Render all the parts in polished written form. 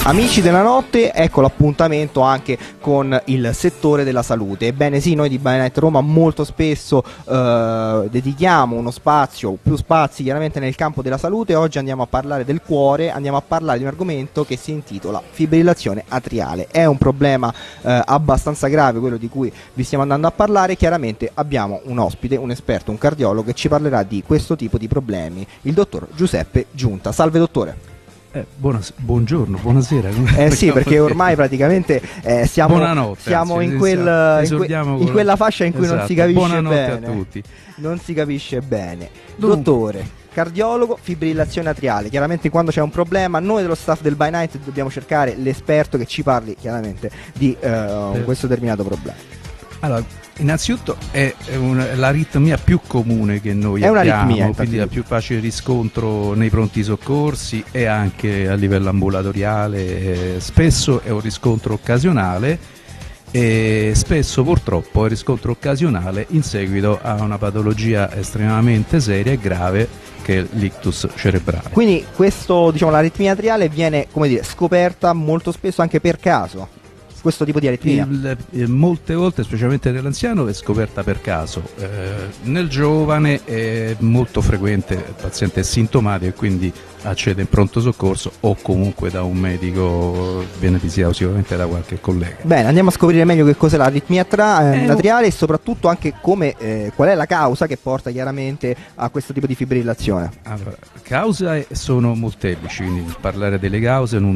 Amici della notte, ecco l'appuntamento anche con il settore della salute. Ebbene sì, noi di By Night Roma molto spesso dedichiamo uno spazio, più spazi chiaramente nel campo della salute. Oggi andiamo a parlare del cuore, andiamo a parlare di un argomento che si intitola fibrillazione atriale. È un problema abbastanza grave quello di cui vi stiamo andando a parlare. Chiaramente abbiamo un ospite, un esperto, un cardiologo che ci parlerà di questo tipo di problemi, il dottor Giuseppe Giunta. Salve dottore. Buongiorno, buonasera. Sì, perché ormai praticamente siamo in quella fascia in cui non si capisce buonanotte bene. A tutti. Non si capisce bene. Dottore, cardiologo, fibrillazione atriale. Chiaramente quando c'è un problema, noi dello staff del By Night dobbiamo cercare l'esperto che ci parli chiaramente di questo determinato problema. Allora, innanzitutto è l'aritmia più comune che noi abbiamo, quindi la più facile riscontro nei pronti soccorsi e anche a livello ambulatoriale. Spesso è un riscontro occasionale e spesso purtroppo è un riscontro occasionale in seguito a una patologia estremamente seria e grave che è l'ictus cerebrale. Quindi questo, diciamo, l'aritmia atriale viene, come dire, scoperta molto spesso anche per caso. Questo tipo di aritmia molte volte, specialmente nell'anziano, è scoperta per caso. Nel giovane è molto frequente, il paziente è sintomatico e quindi accede in pronto soccorso o comunque da un medico, viene visitato sicuramente da qualche collega. Bene, andiamo a scoprire meglio che cos'è l'aritmia atriale e soprattutto anche qual è la causa che porta chiaramente a questo tipo di fibrillazione. Allora, cause sono molteplici, quindi parlare delle cause non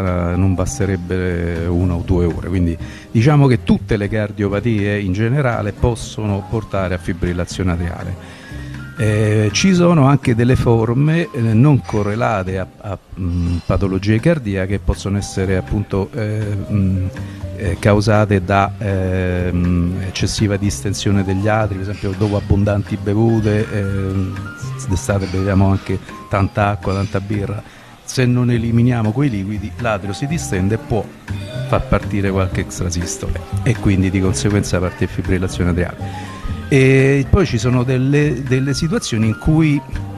basterebbe 1 o 2 ore, quindi diciamo che tutte le cardiopatie in generale possono portare a fibrillazione atriale. Ci sono anche delle forme non correlate a patologie cardiache che possono essere appunto causate da eccessiva distensione degli atri, per esempio dopo abbondanti bevute, d'estate beviamo anche tanta acqua, tanta birra. Se non eliminiamo quei liquidi, l'atrio si distende e può far partire qualche extrasistole e quindi di conseguenza parte fibrillazione atriale. E poi ci sono delle situazioni in cui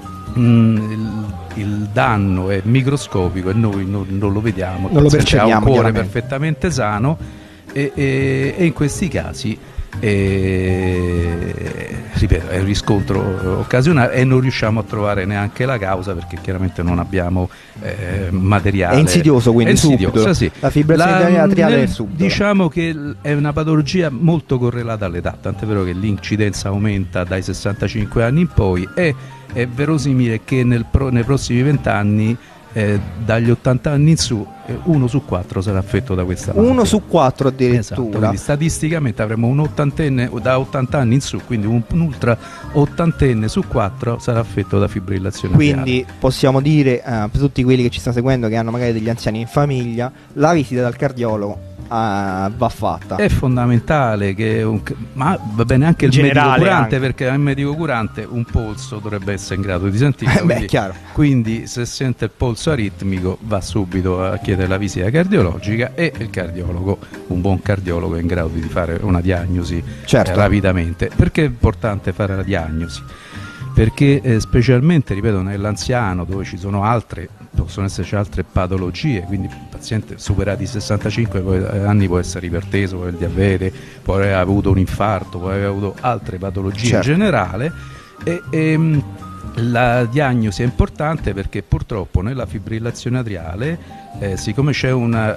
il danno è microscopico e noi non lo vediamo, non lo percepiamo, ha un cuore perfettamente sano e in questi casi ripeto, è un riscontro occasionale e non riusciamo a trovare neanche la causa perché chiaramente non abbiamo materiale. È insidioso, quindi è subito. Sì. La fibrillazione atriale è subito. Diciamo che è una patologia molto correlata all'età, tant'è vero che l'incidenza aumenta dai 65 anni in poi e è verosimile che nei prossimi 20 anni dagli 80 anni in su 1 su 4 sarà affetto da questa malattia. 1 su 4 addirittura. Esatto, quindi statisticamente avremo un ottantenne da 80 anni in su, quindi un ultra ottantenne su 4 sarà affetto da fibrillazione atriale. Quindi possiamo dire per tutti quelli che ci stanno seguendo che hanno magari degli anziani in famiglia, la visita dal cardiologo va fatta. È fondamentale ma va bene anche il medico curante, perché il medico curante un polso dovrebbe essere in grado di sentire. Quindi se sente il polso aritmico va subito a chiedere la visita cardiologica e il cardiologo, un buon cardiologo, è in grado di fare una diagnosi rapidamente. Perché è importante fare la diagnosi? Perché specialmente, ripeto, nell'anziano dove ci sono possono esserci altre patologie, quindi il paziente superati i 65 anni può essere iperteso, può avere il diabete, può aver avuto un infarto, può aver avuto altre patologie in generale e la diagnosi è importante perché purtroppo nella fibrillazione atriale, siccome c'è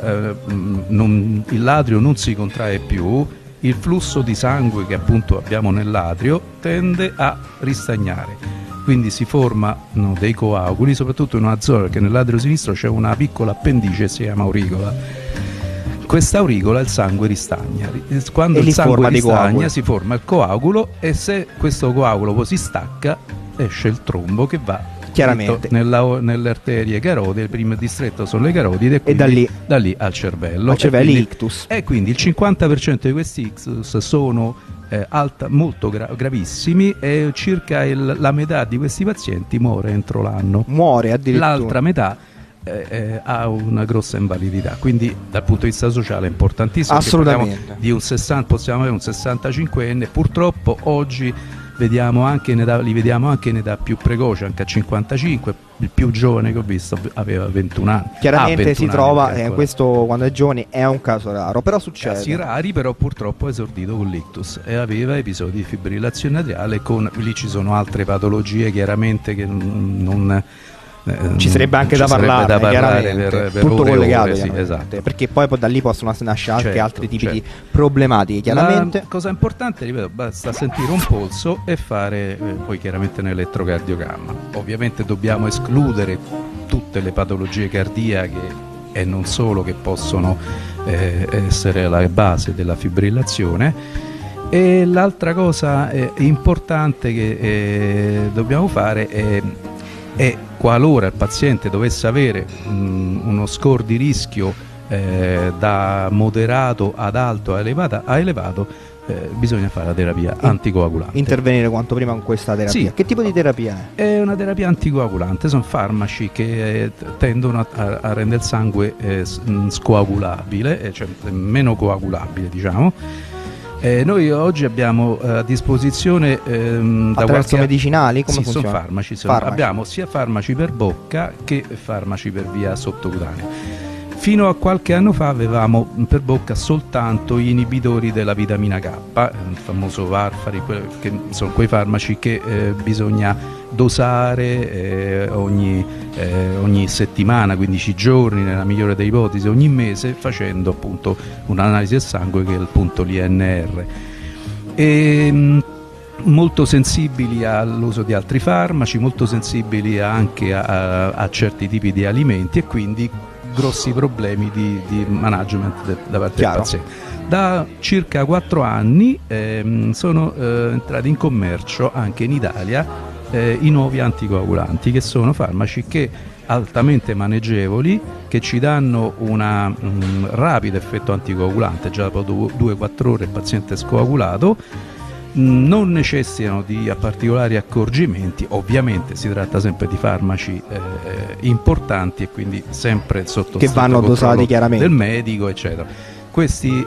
l'atrio non si contrae più, il flusso di sangue che appunto abbiamo nell'atrio tende a ristagnare, quindi si formano dei coaguli, soprattutto in una zona, perché nell'atrio sinistro c'è una piccola appendice, si chiama auricola. Questa auricola il sangue ristagna, quando il sangue ristagna si forma il coagulo e se questo coagulo poi si stacca esce il trombo che va chiaramente nelle arterie carotide. Il primo distretto sono le carotide e da lì al cervello, ictus. E quindi il 50% di questi ictus sono molto gravissimi e circa la metà di questi pazienti muore entro l'anno. Muore addirittura. L'altra metà ha una grossa invalidità, quindi dal punto di vista sociale è importantissimo. Assolutamente. Possiamo avere un 65enne, purtroppo oggi vediamo anche li vediamo anche in età più precoce, anche a 55. Il più giovane che ho visto aveva 21 anni. Chiaramente 21 si trova, anni, questo quando è giovane è un caso raro, però succede. Casi rari, però purtroppo è esordito con l'ictus e aveva episodi di fibrillazione atriale. Lì ci sono altre patologie chiaramente che non ci sarebbe anche da parlare per tutto collegato, sì, esatto. perché poi da lì possono nascere anche altri tipi di problematiche, chiaramente. La cosa importante, ripeto, basta sentire un polso e fare poi chiaramente un elettrocardiogramma. Ovviamente dobbiamo escludere tutte le patologie cardiache e non solo, che possono essere la base della fibrillazione. E l'altra cosa importante che dobbiamo fare è qualora il paziente dovesse avere uno score di rischio da moderato ad alto a elevato, bisogna fare la terapia anticoagulante. Intervenire quanto prima con questa terapia. Sì. Che tipo di terapia è? È una terapia anticoagulante, sono farmaci che tendono a rendere il sangue scoagulabile, cioè meno coagulabile, diciamo. Noi oggi abbiamo a disposizione attraverso medicinali? Come funziona? Sono farmaci. Abbiamo sia farmaci per bocca che farmaci per via sottocutanea. Fino a qualche anno fa avevamo per bocca soltanto gli inibitori della vitamina K, il famoso Warfarin, che sono quei farmaci che bisogna dosare ogni settimana, 15 giorni nella migliore delle ipotesi, ogni mese, facendo appunto un'analisi del sangue che è appunto l'INR. Molto sensibili all'uso di altri farmaci, molto sensibili anche a certi tipi di alimenti, e quindi grossi problemi di management da parte del paziente. Da circa 4 anni sono entrati in commercio anche in Italia i nuovi anticoagulanti, che sono farmaci che altamente maneggevoli, che ci danno un rapido effetto anticoagulante, già dopo 2-4 ore il paziente è scoagulato. Non necessitano di particolari accorgimenti, ovviamente si tratta sempre di farmaci importanti e quindi sempre sotto che vanno dosati chiaramente del medico, eccetera. Questi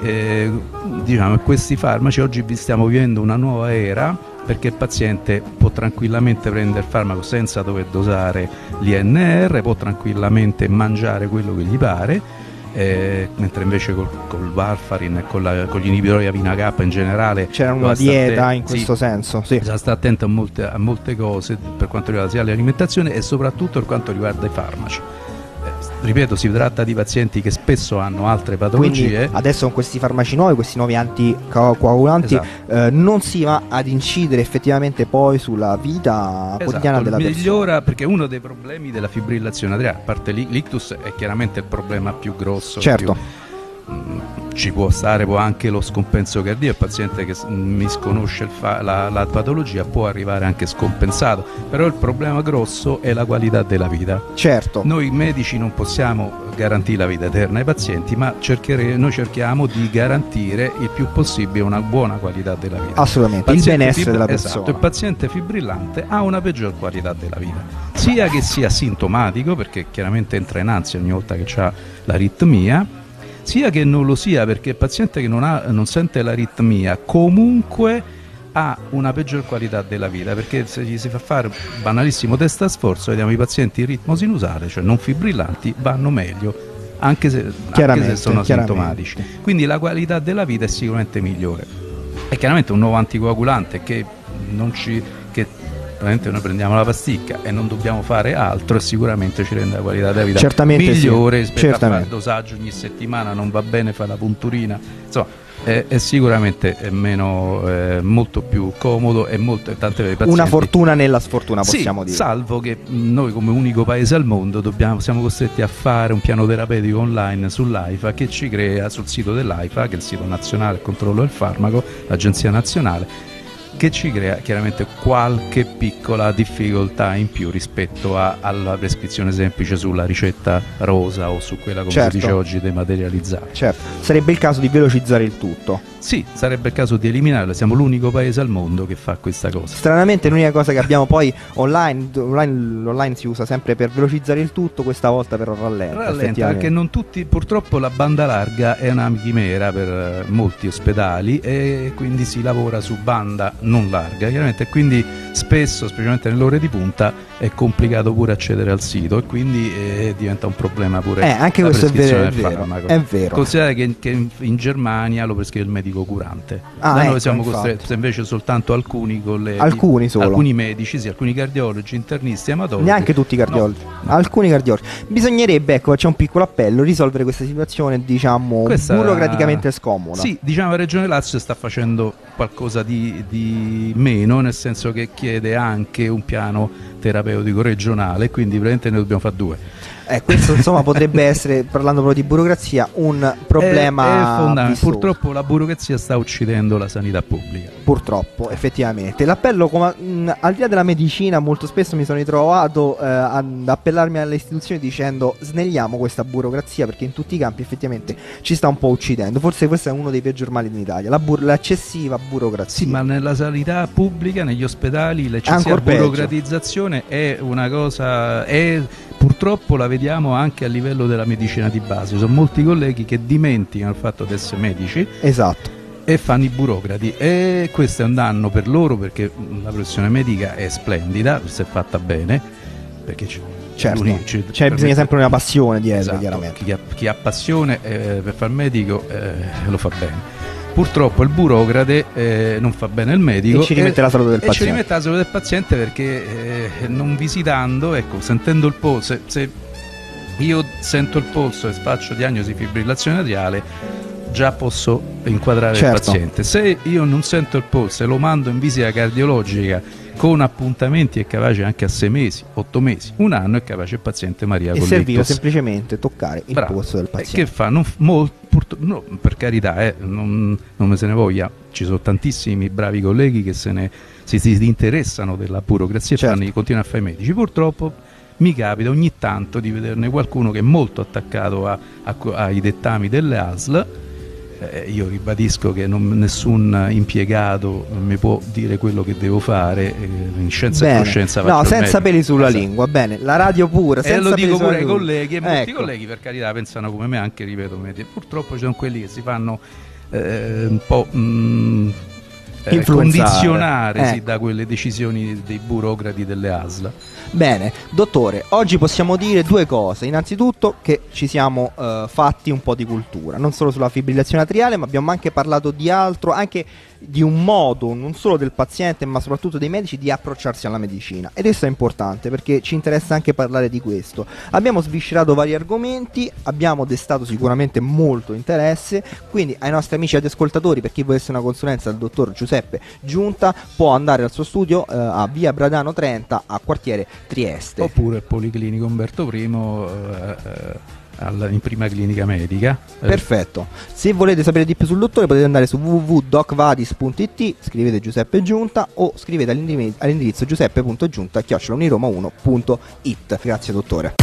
farmaci oggi stiamo vivendo una nuova era, perché il paziente può tranquillamente prendere il farmaco senza dover dosare l'INR, può tranquillamente mangiare quello che gli pare. Mentre invece col Warfarin e con gli inibitori di vitamina K in generale c'era una dieta in questo senso. Bisogna stare attento a molte cose per quanto riguarda sia l'alimentazione e soprattutto per quanto riguarda i farmaci. Ripeto, si tratta di pazienti che spesso hanno altre patologie. Quindi adesso con questi farmaci nuovi, questi nuovi anticoagulanti, esatto, non si va ad incidere effettivamente poi sulla vita quotidiana della persona. Migliora, perché uno dei problemi della fibrillazione atriale, a parte l'ictus, è chiaramente il problema più grosso. Certo. Ci può anche lo scompenso cardiaco, il paziente che misconosce la patologia può arrivare anche scompensato, però il problema grosso è la qualità della vita. Certo. Noi medici non possiamo garantire la vita eterna ai pazienti, ma noi cerchiamo di garantire il più possibile una buona qualità della vita. Assolutamente, il benessere della persona. Esatto, il paziente fibrillante ha una peggior qualità della vita, sia che sia sintomatico, perché chiaramente entra in ansia ogni volta che ha l'aritmia, sia che non lo sia, perché il paziente che non sente l'aritmia comunque ha una peggior qualità della vita, perché se gli si fa fare banalissimo test a sforzo, vediamo i pazienti in ritmo sinusale, cioè non fibrillanti, vanno meglio anche se sono sintomatici. Quindi la qualità della vita è sicuramente migliore. E chiaramente un nuovo anticoagulante che veramente noi prendiamo la pasticca e non dobbiamo fare altro, e sicuramente ci rende la qualità della vita migliore. Rispetto a fare dosaggio ogni settimana, non va bene fare la punturina, insomma è sicuramente molto più comodo e tante pazienti. Una fortuna nella sfortuna, possiamo dire. Salvo che noi come unico paese al mondo siamo costretti a fare un piano terapeutico online sull'AIFA, che ci crea sul sito dell'AIFA, che è il sito nazionale del controllo del farmaco, l'agenzia nazionale, che ci crea chiaramente qualche piccola difficoltà in più rispetto alla prescrizione semplice sulla ricetta rosa o su quella, come si dice oggi, dematerializzata. Certo, sarebbe il caso di velocizzare il tutto. Sì, sarebbe il caso di eliminarla, siamo l'unico paese al mondo che fa questa cosa. Stranamente l'unica cosa che abbiamo poi l'online si usa sempre per velocizzare il tutto, questa volta però rallenta, perché non tutti, purtroppo la banda larga è una chimera per molti ospedali, e quindi si lavora su banda non larga, chiaramente, e quindi spesso, specialmente nelle ore di punta, è complicato pure accedere al sito, e quindi diventa un problema pure anche la questo è vero, del farmaco. È vero. Considerate che in Germania lo prescrive il medico curante. Noi siamo costretti invece soltanto alcuni colleghi, alcuni medici, sì, alcuni cardiologi, internisti, amatori. Neanche tutti i cardiologi, alcuni cardiologi. Bisognerebbe, ecco, c'è un piccolo appello, risolvere questa situazione, diciamo, burocraticamente scomoda. Sì, diciamo la Regione Lazio sta facendo qualcosa di meno, nel senso che chiede anche un piano terapeutico regionale, quindi praticamente ne dobbiamo fare 2. Questo insomma potrebbe essere, parlando proprio di burocrazia, un problema purtroppo la burocrazia sta uccidendo la sanità pubblica. Purtroppo, effettivamente. L'appello, al di là della medicina, molto spesso mi sono ritrovato ad appellarmi alle istituzioni dicendo: snelliamo questa burocrazia, perché in tutti i campi effettivamente ci sta un po' uccidendo. Forse questo è uno dei peggior mali in Italia, l'eccessiva burocrazia. Sì, ma nella sanità pubblica, negli ospedali, l'eccessiva burocratizzazione è una cosa... Purtroppo la vediamo anche a livello della medicina di base. Sono molti colleghi che dimenticano il fatto di essere medici. Esatto. E fanno i burocrati, e questo è un danno per loro, perché la professione medica è splendida se è fatta bene, perché bisogna sempre una passione dietro, esatto, chiaramente. Chi ha passione per fare il medico lo fa bene. Purtroppo il burocrate non fa bene il medico e ci rimette la salute del paziente. Ci rimette la salute del paziente, perché non visitando, ecco, sentendo il polso, se io sento il polso e faccio diagnosi fibrillazione atriale, già posso inquadrare il paziente. Se io non sento il polso e lo mando in visita cardiologica con appuntamenti, è capace anche a 6 mesi, 8 mesi, 1 anno, è capace il paziente Maria con serviva semplicemente toccare il polso del paziente. Che fa? No, per carità, non me se ne voglia, ci sono tantissimi bravi colleghi che si interessano della burocrazia e continuano a fare i medici. Purtroppo mi capita ogni tanto di vederne qualcuno che è molto attaccato ai dettami delle ASL. Io ribadisco che nessun impiegato mi può dire quello che devo fare, in scienza e coscienza faccio senza peli sulla lingua. Bene, la radio pura, senza lo dico pure ai lingua. colleghi, e molti colleghi, per carità, pensano come me, anche, ripeto, purtroppo ci sono quelli che si fanno un po' condizionare da quelle decisioni dei burocrati delle ASL. Bene, dottore, oggi possiamo dire 2 cose. Innanzitutto che ci siamo fatti un po' di cultura, non solo sulla fibrillazione atriale, ma abbiamo anche parlato di altro, anche di un modo, non solo del paziente ma soprattutto dei medici, di approcciarsi alla medicina, ed questo è importante perché ci interessa anche parlare di questo. Abbiamo sviscerato vari argomenti, abbiamo destato sicuramente molto interesse, quindi ai nostri amici ed ascoltatori, per chi volesse una consulenza del dottor Giuseppe Giunta, può andare al suo studio a via Bradano 30 a quartiere Trieste, oppure al Policlinico Umberto I in prima clinica medica. Perfetto. Se volete sapere di più sul dottore potete andare su www.docvadis.it, scrivete Giuseppe Giunta o scrivete all'indirizzo giuseppe.giunta@uniroma1.it. Grazie dottore.